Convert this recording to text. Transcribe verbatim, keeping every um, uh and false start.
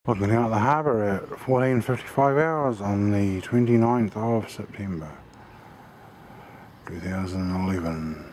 Looking out the harbour at fourteen fifty-five hours on the twenty-ninth of September two thousand eleven.